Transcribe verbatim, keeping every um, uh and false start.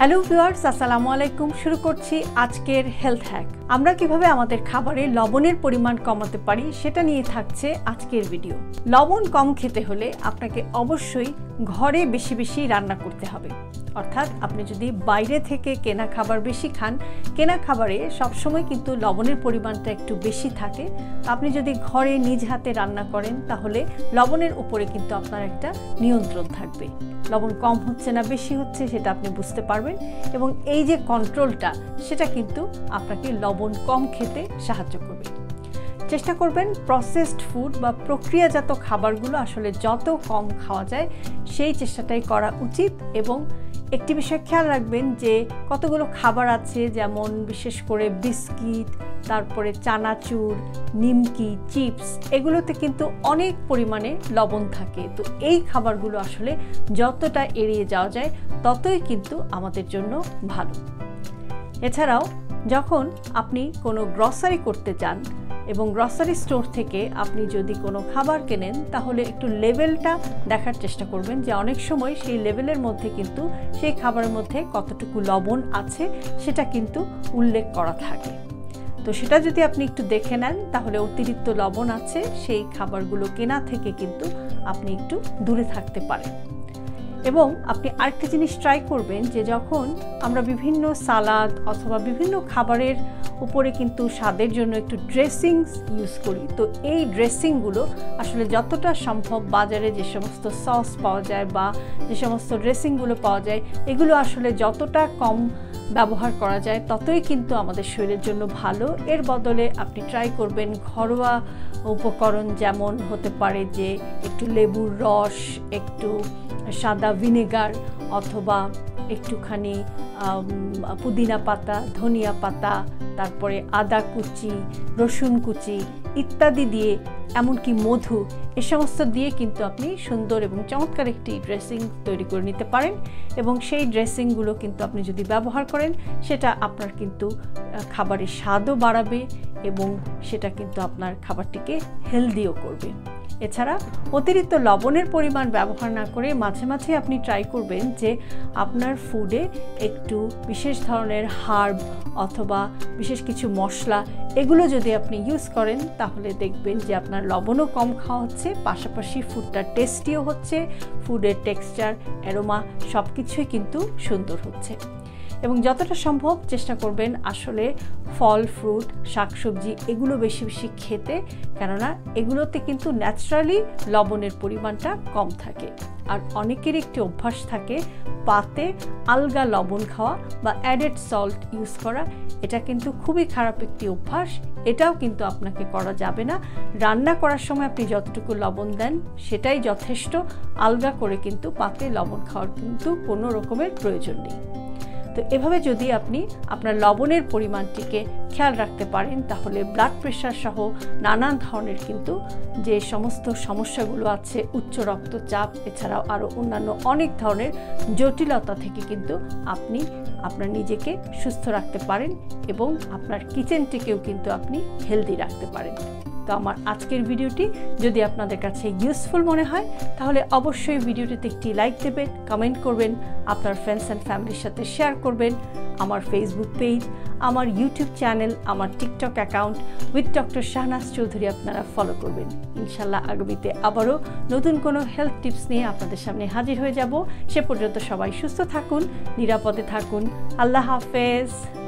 Hello viewers, আসসালামু আলাইকুম। শুরু করছি আজকের হেলথ হ্যাক। আমরা কিভাবে আমাদের খাবারে লবণের পরিমাণ কমাতে পারি সেটা নিয়ে থাকছে আজকের ভিডিও। লবণ কম খেতে হলে আপনাকে অবশ্যই ঘরে বেশি বেশি রান্না করতে হবে। অর্থাৎ আপনি যদি বাইরে থেকে কেনা খাবার বেশি খান, কেনা খাবারে সবসময় কিন্তু লবণের পরিমাণটা একটু বেশি থাকে। আপনি যদি ঘরে নিজ হাতে রান্না করেন তাহলে লবণের উপরে কিন্তু আপনার একটা নিয়ন্ত্রণ থাকবে। লবণ কম হচ্ছে না বেশি হচ্ছে সেটা আপনি বুঝতে পারবেন, এবং এই যে কন্ট্রোলটা সেটা কিন্তু আপনাকে লবণ কম খেতে সাহায্য করবে। চেষ্টা করবেন প্রসেসড ফুড বা প্রক্রিয়াজাত খাবারগুলো আসলে যত কম খাওয়া যায় সেই চেষ্টাটাই করা উচিত। এবং একটি বিষয় খেয়াল রাখবেন যে কতগুলো খাবার আছে, যেমন বিশেষ করে বিস্কিট, তারপরে চানাচুর, নিমকি, চিপস, এগুলোতে কিন্তু অনেক পরিমাণে লবণ থাকে। তো এই খাবারগুলো আসলে যতটা এড়িয়ে যাওয়া যায় ততই কিন্তু আমাদের জন্য ভালো। এছাড়াও যখন আপনি কোনো গ্রসারি করতে যান এবং গ্রসারি স্টোর থেকে আপনি যদি কোনো খাবার কেনেন তাহলে একটু লেভেলটা দেখার চেষ্টা করবেন, যে অনেক সময় সেই লেভেলের মধ্যে কিন্তু সেই খাবারের মধ্যে কতটুকু লবণ আছে সেটা কিন্তু উল্লেখ করা থাকে। তো সেটা যদি আপনি একটু দেখে নেন তাহলে অতিরিক্ত লবণ আছে সেই খাবারগুলো কেনা থেকে কিন্তু আপনি একটু দূরে থাকতে পারেন। এবং আপনি আরেকটা জিনিস ট্রাই করবেন যে যখন আমরা বিভিন্ন সালাদ অথবা বিভিন্ন খাবারের উপরে কিন্তু স্বাদের জন্য একটু ড্রেসিংস ইউজ করি, তো এই ড্রেসিংগুলো আসলে যতটা সম্ভব বাজারে যে সমস্ত সস পাওয়া যায় বা যে সমস্ত ড্রেসিংগুলো পাওয়া যায় এগুলো আসলে যতটা কম ব্যবহার করা যায় ততই কিন্তু আমাদের শরীরের জন্য ভালো। এর বদলে আপনি ট্রাই করবেন ঘরোয়া উপকরণ, যেমন হতে পারে যে একটু লেবুর রস, একটু সাদা ভিনেগার, অথবা একটুখানি পুদিনা পাতা, ধনিয়া পাতা, তারপরে আদা কুচি, রসুন কুচি ইত্যাদি দিয়ে, এমনকি মধু, এ সমস্ত দিয়ে কিন্তু আপনি সুন্দর এবং চমৎকার একটি ড্রেসিং তৈরি করে নিতে পারেন। এবং সেই ড্রেসিংগুলো কিন্তু আপনি যদি ব্যবহার করেন সেটা আপনার কিন্তু খাবারের স্বাদও বাড়াবে এবং সেটা কিন্তু আপনার খাবারটিকে হেলদিও করবে। এছাড়া অতিরিক্ত লবণের পরিমাণ ব্যবহার না করে মাঝে মাঝে আপনি ট্রাই করবেন যে আপনার ফুডে একটু বিশেষ ধরনের হার্ব অথবা বিশেষ কিছু মশলা এগুলো যদি আপনি ইউজ করেন তাহলে দেখবেন যে আপনার লবণও কম খাওয়া হচ্ছে, পাশাপাশি ফুডটা টেস্টিও হচ্ছে, ফুডের টেক্সচার, অ্যারোমা সব কিছুই কিন্তু সুন্দর হচ্ছে। এবং যতটা সম্ভব চেষ্টা করবেন আসলে ফল, ফ্রুট, শাকসবজি এগুলো বেশি বেশি খেতে, কেননা এগুলোতে কিন্তু ন্যাচারালি লবণের পরিমাণটা কম থাকে। আর অনেকের একটি অভ্যাস থাকে পাতে আলগা লবণ খাওয়া বা অ্যাডেড সল্ট ইউজ করা, এটা কিন্তু খুবই খারাপ একটি অভ্যাস। এটাও কিন্তু আপনাকে করা যাবে না। রান্না করার সময় আপনি যতটুকু লবণ দেন সেটাই যথেষ্ট, আলগা করে কিন্তু পাতে লবণ খাওয়ার কিন্তু কোনো রকমের প্রয়োজন নেই। তো এভাবে যদি আপনি আপনার লবণের পরিমাণটিকে খেয়াল রাখতে পারেন তাহলে ব্লাড প্রেশার সহ নানান ধরনের কিন্তু যে সমস্ত সমস্যাগুলো আছে, উচ্চ রক্তচাপ, এছাড়াও আরও অন্যান্য অনেক ধরনের জটিলতা থেকে কিন্তু আপনি আপনার নিজেকে সুস্থ রাখতে পারেন এবং আপনার কিচেনটিকেও কিন্তু আপনি হেলদি রাখতে পারেন। তো আমার আজকের ভিডিওটি যদি আপনাদের কাছে ইউজফুল মনে হয় তাহলে অবশ্যই ভিডিওটিতে একটি লাইক দেবেন, কমেন্ট করবেন, আপনার ফ্রেন্ডস অ্যান্ড ফ্যামিলির সাথে শেয়ার করবেন। আমার ফেসবুক পেজ, আমার ইউটিউব চ্যানেল, আমার TikTok account with doctor Shahnaz Chowdhury আপনারা ফলো করবেন। ইনশাল্লাহ আগামীতে আবারও নতুন কোনো হেলথ টিপস নিয়ে আপনাদের সামনে হাজির হয়ে যাব। সে পর্যন্ত সবাই সুস্থ থাকুন, নিরাপদে থাকুন। আল্লাহ হাফেজ।